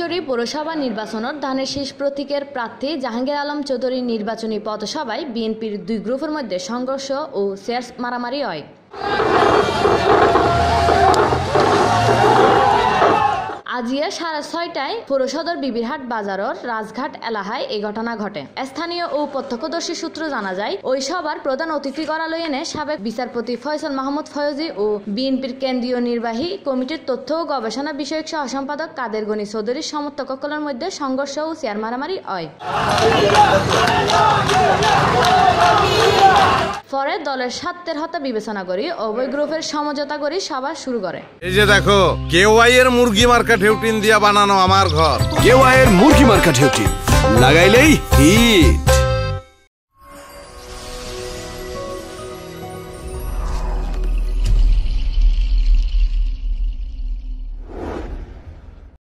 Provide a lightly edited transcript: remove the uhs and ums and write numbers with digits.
ঈশ্বরী পৌরসভা নির্বাচনত ধানের শীষ প্রতীকের প্রার্থী জাহাঙ্গীর আলম চৌধুরীর নির্বাচনী পথসভায় বিএনপির দুই গ্রুপের মধ্যে সংঘর্ষ ও চেয়ার মারামারি হয়। আজিয়া 6:30টায় পৌরসদর বিবিরহাট বাজারের রাজঘাট এলাকায় এই ঘটনা ঘটে। স্থানীয় ও প্রত্যক্ষদর্শী সূত্র জানা যায়, ওই সভার প্রধান অতিথি করা লইনে সাবেক বিচারপতি ফয়সাল মাহমুদ ফয়জি ও বিএনপির কেন্দ্রীয় নির্বাহী কমিটির তথ্য ও গবেষণা বিষয়ক সহ সম্পাদক কাদের গনি চৌধুরীর সমর্থকসকলের মধ্যে সংঘর্ষ ও চেয়ার মারামারি হয়। পরে দলের স্বার্থের হত্যা বিবেচনা করি উভয় গ্রুপের সমঝোতা করি সভা শুরু করে। এই যে দেখো, কেওয়াই এর মুরগি মার্কা ঢেউটিন দিয়া বানানো আমার ঘর। কেওয়াই এর মুরগি মার্কা ঢেউটিন লাগাইলেই হিট।